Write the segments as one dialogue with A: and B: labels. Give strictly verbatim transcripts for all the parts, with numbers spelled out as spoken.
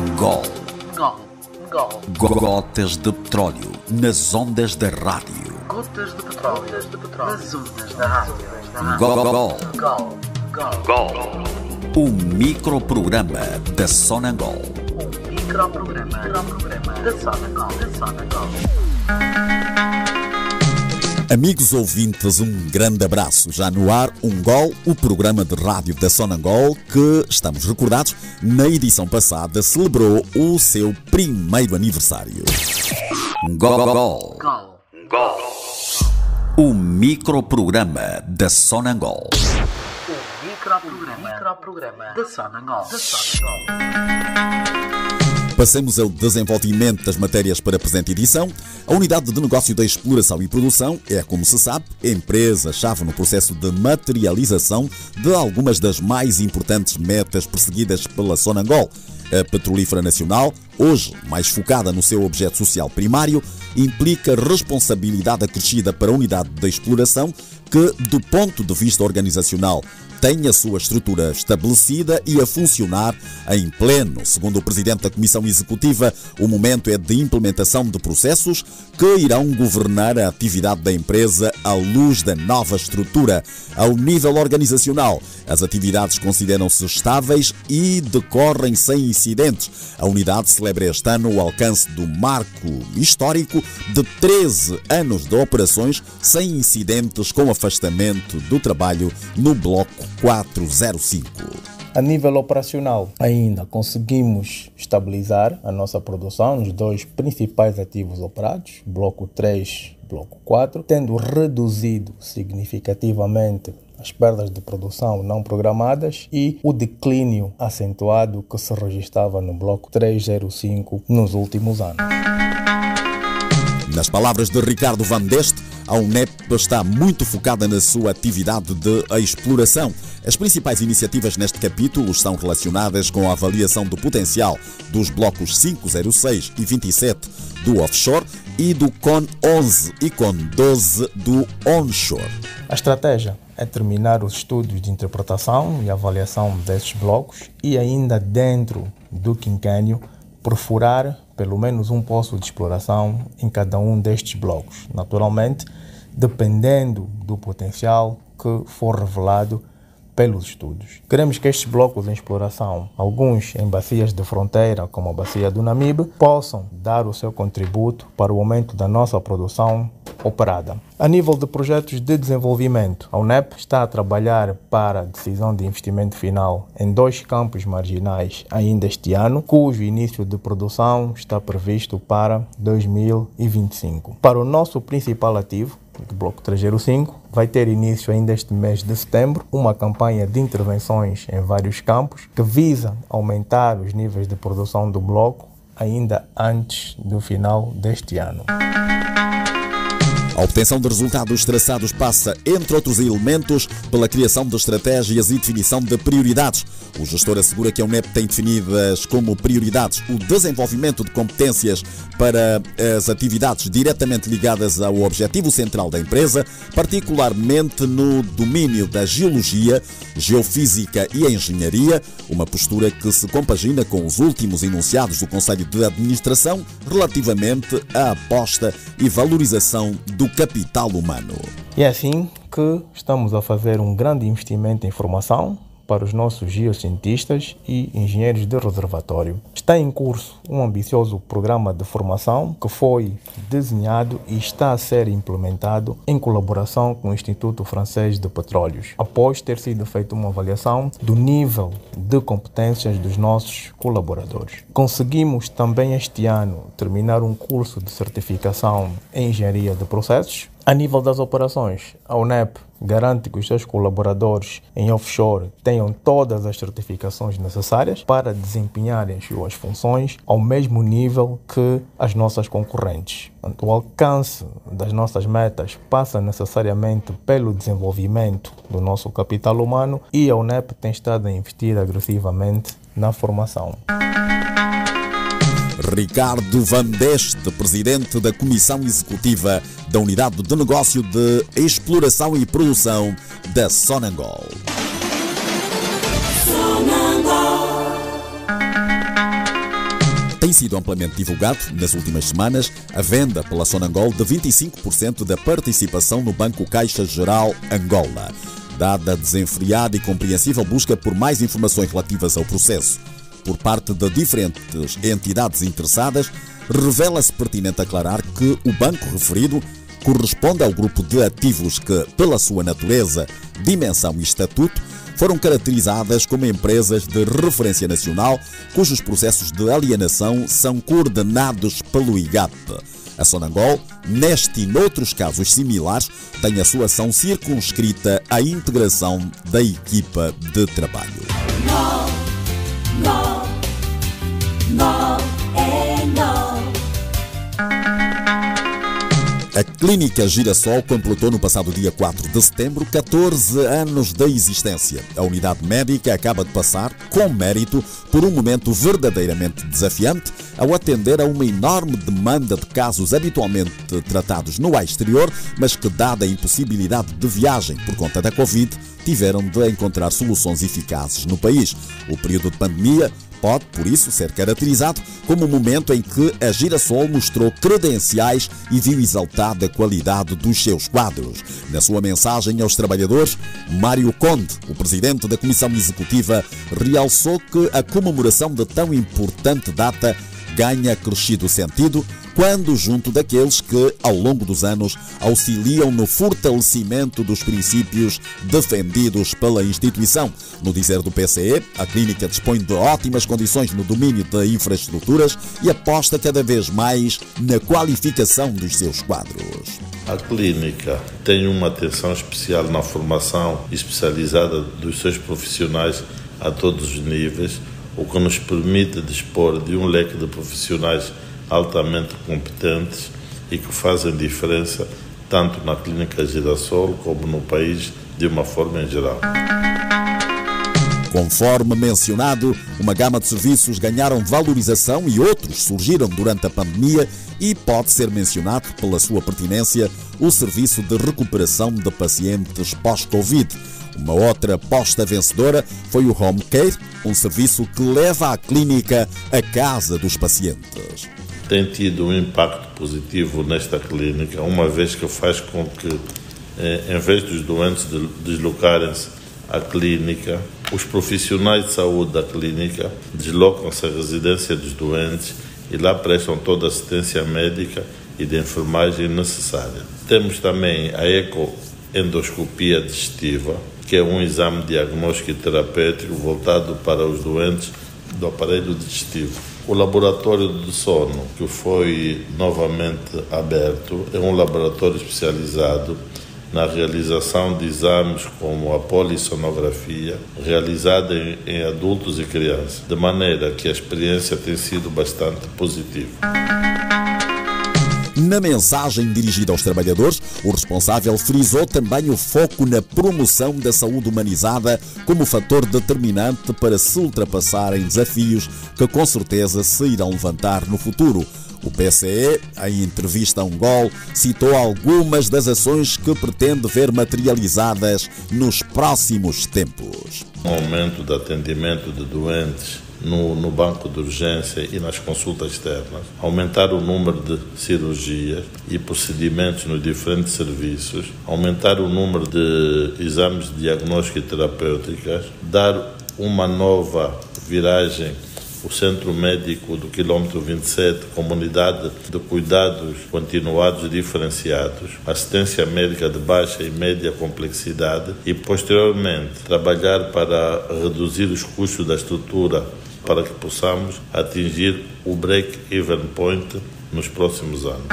A: Gol.
B: Gol. Gol.
A: Gotas de petróleo nas ondas da rádio.
B: Gotas de petróleo, gotas de petróleo nas ondas da rádio.
A: Gol.
B: Gol. Gol.
A: Gol. O microprograma da Sonangol.
B: Um microprograma da Sonangol. Da Sonangol.
A: Amigos ouvintes, um grande abraço. Já no ar, Um Gol, o programa de rádio da Sonangol que, estamos recordados, na edição passada celebrou o seu primeiro aniversário. Gol. Gol.
B: Gol.
A: Gol. O microprograma da Sonangol.
B: Um microprograma, microprograma da Sonangol. Da Sonangol.
A: Passemos ao desenvolvimento das matérias para a presente edição. A unidade de negócio da exploração e produção é, como se sabe, a empresa-chave no processo de materialização de algumas das mais importantes metas perseguidas pela Sonangol. A petrolífera nacional, hoje mais focada no seu objeto social primário, implica responsabilidade acrescida para a unidade da exploração que, do ponto de vista organizacional, tem a sua estrutura estabelecida e a funcionar em pleno. Segundo o Presidente da Comissão Executiva, o momento é de implementação de processos que irão governar a atividade da empresa à luz da nova estrutura. Ao nível organizacional, as atividades consideram-se estáveis e decorrem sem incidentes. A unidade celebra este ano o alcance do marco histórico de treze anos de operações sem incidentes, com afastamento do trabalho no bloco quatrocentos e cinco.
C: A nível operacional, ainda conseguimos estabilizar a nossa produção nos dois principais ativos operados, bloco três e bloco quatro, tendo reduzido significativamente as perdas de produção não programadas e o declínio acentuado que se registrava no bloco trezentos e cinco nos últimos anos.
A: Nas palavras de Ricardo Van Deste, a UNEP está muito focada na sua atividade de exploração. As principais iniciativas neste capítulo estão relacionadas com a avaliação do potencial dos blocos cinco zero seis e vinte e sete do offshore e do C O N onze e C O N doze do onshore.
C: A estratégia é terminar os estudos de interpretação e avaliação desses blocos e, ainda dentro do quinquênio, perfurar pelo menos um poço de exploração em cada um destes blocos, naturalmente dependendo do potencial que for revelado pelos estudos. Queremos que estes blocos em exploração, alguns em bacias de fronteira, como a bacia do Namibe, possam dar o seu contributo para o aumento da nossa produção operada. A nível de projetos de desenvolvimento, a UNEP está a trabalhar para a decisão de investimento final em dois campos marginais ainda este ano, cujo início de produção está previsto para dois mil e vinte e cinco. Para o nosso principal ativo, o bloco trezentos e cinco, vai ter início ainda este mês de setembro uma campanha de intervenções em vários campos que visa aumentar os níveis de produção do bloco ainda antes do final deste ano.
A: A obtenção de resultados traçados passa, entre outros elementos, pela criação de estratégias e definição de prioridades. O gestor assegura que a UNEP tem definidas como prioridades o desenvolvimento de competências para as atividades diretamente ligadas ao objetivo central da empresa, particularmente no domínio da geologia, geofísica e engenharia, uma postura que se compagina com os últimos enunciados do Conselho de Administração relativamente à aposta e valorização do capital humano.
C: E é assim que estamos a fazer um grande investimento em formação para os nossos geocientistas e engenheiros de reservatório. Está em curso um ambicioso programa de formação que foi desenhado e está a ser implementado em colaboração com o Instituto Francês de Petróleos, após ter sido feita uma avaliação do nível de competências dos nossos colaboradores. Conseguimos também este ano terminar um curso de certificação em engenharia de processos. A nível das operações, a UNEP garante que os seus colaboradores em offshore tenham todas as certificações necessárias para desempenharem as suas funções ao mesmo nível que as nossas concorrentes. O alcance das nossas metas passa necessariamente pelo desenvolvimento do nosso capital humano e a UNEP tem estado a investir agressivamente na formação.
A: Ricardo Van Deste, presidente da Comissão Executiva da Unidade de Negócio de Exploração e Produção da Sonangol. Tem sido amplamente divulgado, nas últimas semanas, a venda pela Sonangol de vinte e cinco por cento da participação no Banco Caixa Geral Angola. Dada a desenfreada e compreensível busca por mais informações relativas ao processo por parte de diferentes entidades interessadas, revela-se pertinente aclarar que o banco referido corresponde ao grupo de ativos que, pela sua natureza, dimensão e estatuto, foram caracterizadas como empresas de referência nacional, cujos processos de alienação são coordenados pelo I G A P. A Sonangol, neste e noutros casos similares, tem a sua ação circunscrita à integração da equipa de trabalho.
D: Não, não, não é não.
A: A Clínica Girassol completou no passado dia quatro de setembro catorze anos de existência. A unidade médica acaba de passar, com mérito, por um momento verdadeiramente desafiante ao atender a uma enorme demanda de casos habitualmente tratados no exterior, mas que, dada a impossibilidade de viagem por conta da Covid, tiveram de encontrar soluções eficazes no país. O período de pandemia pode, por isso, ser caracterizado como o momento em que a Girassol mostrou credenciais e viu exaltada a qualidade dos seus quadros. Na sua mensagem aos trabalhadores, Mário Conde, o presidente da Comissão Executiva, realçou que a comemoração de tão importante data ganha crescido sentido quando junto daqueles que, ao longo dos anos, auxiliam no fortalecimento dos princípios defendidos pela instituição. No dizer do P C E, a clínica dispõe de ótimas condições no domínio de infraestruturas e aposta cada vez mais na qualificação dos seus quadros.
E: A clínica tem uma atenção especial na formação especializada dos seus profissionais a todos os níveis, o que nos permite dispor de um leque de profissionais altamente competentes e que fazem diferença tanto na Clínica Girassol como no país de uma forma em geral.
A: Conforme mencionado, uma gama de serviços ganharam valorização e outros surgiram durante a pandemia e pode ser mencionado pela sua pertinência o serviço de recuperação de pacientes pós-Covid. Uma outra aposta vencedora foi o Home Care, um serviço que leva a clínica à casa dos pacientes.
E: Tem tido um impacto positivo nesta clínica, uma vez que faz com que, em vez dos doentes deslocarem-se à clínica, os profissionais de saúde da clínica deslocam-se à residência dos doentes e lá prestam toda a assistência médica e de enfermagem necessária. Temos também a ecoendoscopia digestiva, que é um exame diagnóstico e terapêutico voltado para os doentes do aparelho digestivo. O laboratório de sono, que foi novamente aberto, é um laboratório especializado na realização de exames como a polissonografia, realizada em, em adultos e crianças, de maneira que a experiência tem sido bastante positiva.
A: Na mensagem dirigida aos trabalhadores, o responsável frisou também o foco na promoção da saúde humanizada como fator determinante para se ultrapassarem desafios que com certeza se irão levantar no futuro. O P C E, em entrevista a um gol, citou algumas das ações que pretende ver materializadas nos próximos tempos.
E: Um aumento do atendimento de doentes No, no banco de urgência e nas consultas externas, aumentar o número de cirurgias e procedimentos nos diferentes serviços, aumentar o número de exames de diagnóstico e terapêuticas, dar uma nova viragem o Centro Médico do quilômetro vinte e sete, como unidade de cuidados continuados e diferenciados, assistência médica de baixa e média complexidade e, posteriormente, trabalhar para reduzir os custos da estrutura para que possamos atingir o break-even point nos próximos anos.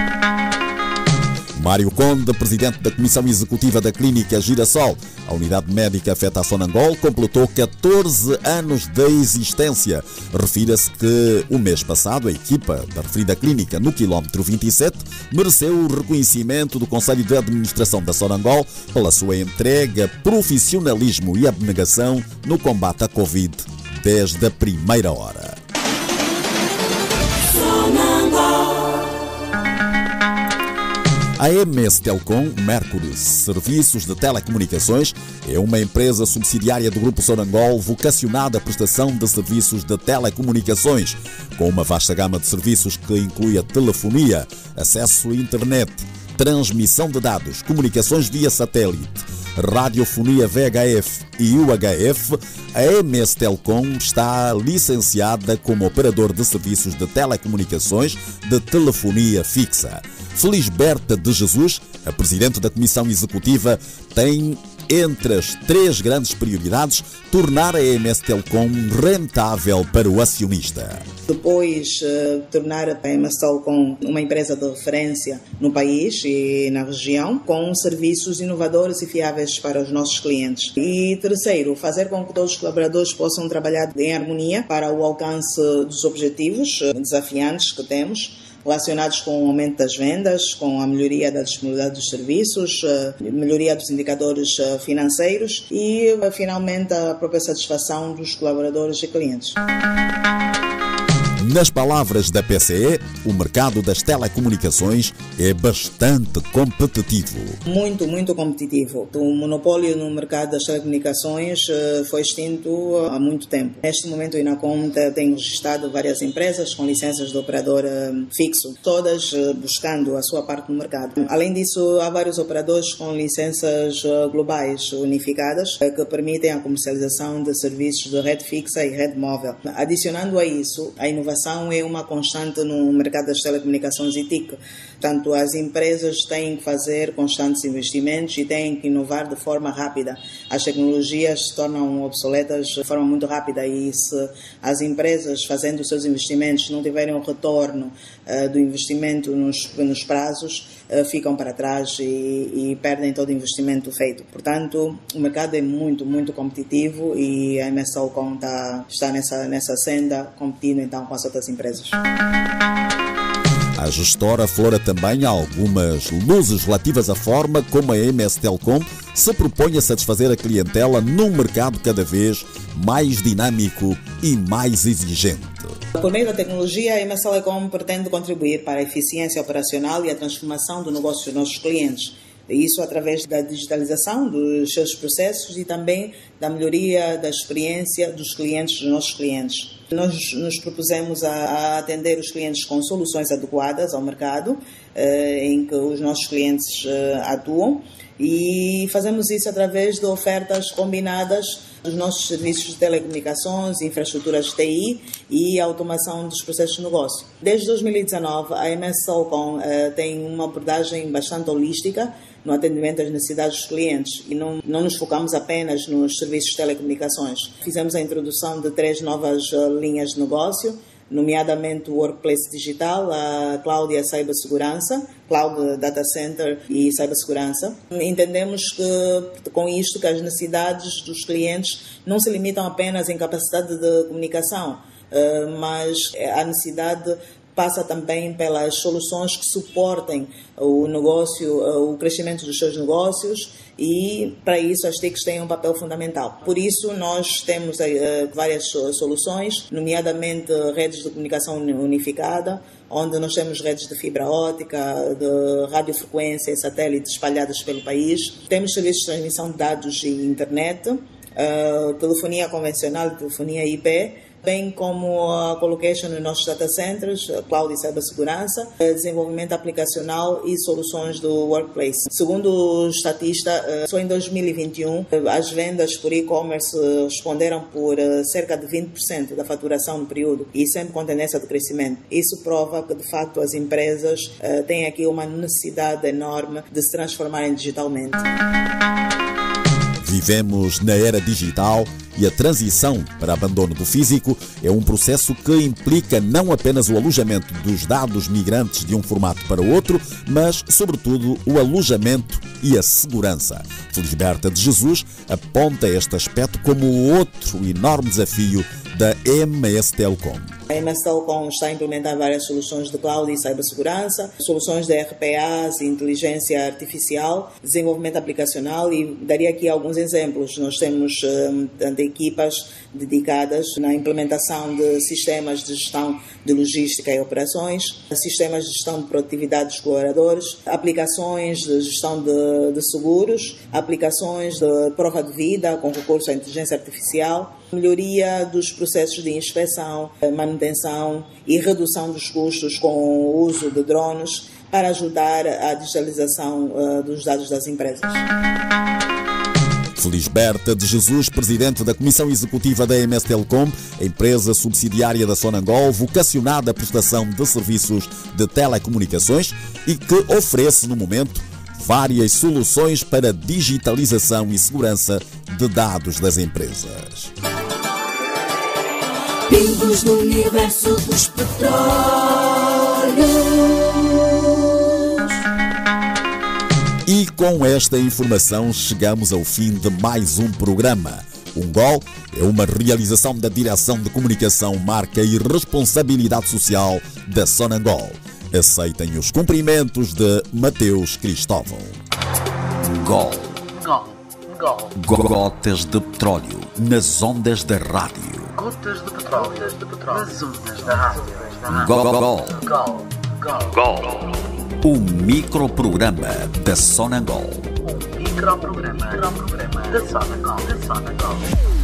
A: Mário Conde, presidente da Comissão Executiva da Clínica Girassol, a unidade médica afeta a Sonangol, completou catorze anos de existência. Refira-se que o mês passado a equipa da referida clínica no quilômetro vinte e sete mereceu o reconhecimento do Conselho de Administração da Sonangol pela sua entrega, profissionalismo e abnegação no combate à Covid desde a primeira hora. A M S Telecom Mercury Serviços de Telecomunicações é uma empresa subsidiária do Grupo Sonangol vocacionada à prestação de serviços de telecomunicações, com uma vasta gama de serviços que inclui a telefonia, acesso à internet, transmissão de dados, comunicações via satélite, radiofonia V H F e U H F. A M S Telecom está licenciada como operador de serviços de telecomunicações de telefonia fixa. Felisberta de Jesus, a presidente da Comissão Executiva, tem entre as três grandes prioridades tornar a M S Telecom rentável para o acionista.
F: Depois, uh, tornar a M S Telecom uma empresa de referência no país e na região, com serviços inovadores e fiáveis para os nossos clientes. E terceiro, fazer com que todos os colaboradores possam trabalhar em harmonia para o alcance dos objetivos uh, desafiantes que temos, relacionados com o aumento das vendas, com a melhoria da disponibilidade dos serviços, melhoria dos indicadores financeiros e, finalmente, a própria satisfação dos colaboradores e clientes.
A: Nas palavras da P C E, o mercado das telecomunicações é bastante competitivo.
F: Muito, muito competitivo. O monopólio no mercado das telecomunicações foi extinto há muito tempo. Neste momento, o Inacom tem registrado várias empresas com licenças de operador fixo, todas buscando a sua parte no mercado. Além disso, há vários operadores com licenças globais unificadas que permitem a comercialização de serviços de rede fixa e rede móvel. Adicionando a isso, a inovação é uma constante no mercado das telecomunicações e T I C. Portanto, as empresas têm que fazer constantes investimentos e têm que inovar de forma rápida. As tecnologias se tornam obsoletas de forma muito rápida e se as empresas, fazendo os seus investimentos, não tiverem um retorno uh, do investimento nos, nos prazos, uh, ficam para trás e, e perdem todo o investimento feito. Portanto, o mercado é muito, muito competitivo e a M S Telecom está, está nessa, nessa senda, competindo então com as outras empresas.
A: A gestora aflora também algumas luzes relativas à forma como a M S Telecom se propõe a satisfazer a clientela num mercado cada vez mais dinâmico e mais exigente.
F: Por meio da tecnologia, a M S Telecom pretende contribuir para a eficiência operacional e a transformação do negócio dos nossos clientes. Isso através da digitalização dos seus processos e também da melhoria da experiência dos clientes, dos nossos clientes. Nós nos propusemos a, a atender os clientes com soluções adequadas ao mercado eh, em que os nossos clientes eh, atuam e fazemos isso através de ofertas combinadas dos nossos serviços de telecomunicações, infraestruturas de T I e automação dos processos de negócio. Desde dois mil e dezanove, a M S Telecom eh, tem uma abordagem bastante holística no atendimento às necessidades dos clientes e não, não nos focamos apenas nos serviços de telecomunicações. Fizemos a introdução de três novas uh, linhas de negócio, nomeadamente o Workplace Digital, a Cloud e a Cibersegurança, Cloud Data Center e Cibersegurança. Entendemos que, com isto, que as necessidades dos clientes não se limitam apenas em capacidade de comunicação, uh, mas a necessidade passa também pelas soluções que suportem o negócio, o crescimento dos seus negócios e, para isso, as T I Cs têm um papel fundamental. Por isso, nós temos uh, várias soluções, nomeadamente redes de comunicação unificada, onde nós temos redes de fibra óptica, de radiofrequência e satélite espalhadas pelo país. Temos serviços de transmissão de dados e internet, uh, telefonia convencional e telefonia I P, bem como a colocation nos nossos data centers, cloud e cibersegurança, desenvolvimento aplicacional e soluções do workplace. Segundo o estatista, só em dois mil e vinte e um as vendas por e-commerce responderam por cerca de vinte por cento da faturação no período e sempre com tendência de crescimento. Isso prova que, de facto, as empresas têm aqui uma necessidade enorme de se transformarem digitalmente.
A: Vivemos na era digital e a transição para abandono do físico é um processo que implica não apenas o alojamento dos dados migrantes de um formato para outro, mas, sobretudo, o alojamento e a segurança. Felisberta de Jesus aponta este aspecto como outro enorme desafio da M S Telecom.
F: A M S Telecom está a implementar várias soluções de cloud e cibersegurança, soluções de R P As, inteligência artificial, desenvolvimento aplicacional, e daria aqui alguns exemplos. Nós temos um, equipas dedicadas na implementação de sistemas de gestão de logística e operações, sistemas de gestão de produtividade dos colaboradores, aplicações de gestão de, de seguros, aplicações de prova de vida com recurso à inteligência artificial, melhoria dos processos de inspeção, manutenção e redução dos custos com o uso de drones para ajudar a digitalização uh, dos dados das empresas.
A: Felisberta de Jesus, presidente da Comissão Executiva da M S Telecom, empresa subsidiária da Sonangol, vocacionada à prestação de serviços de telecomunicações e que oferece, no momento, várias soluções para digitalização e segurança de dados das empresas.
D: Pingos no universo dos petróleos.
A: E com esta informação chegamos ao fim de mais um programa. Um Gol é uma realização da Direção de Comunicação, Marca e Responsabilidade Social da Sonangol. Aceitem os cumprimentos de Mateus Cristóvão. Gol.
B: Gol. Gol.
A: Gotas de petróleo nas ondas da rádio.
B: Gotas de petróleo. Gotas de petróleo. Nas ondas da rádio.
A: Gol. Gol.
B: Gol. Gol. Gol.
A: O microprograma da Sonangol.
B: O microprograma da Sonangol. Da Sonangol.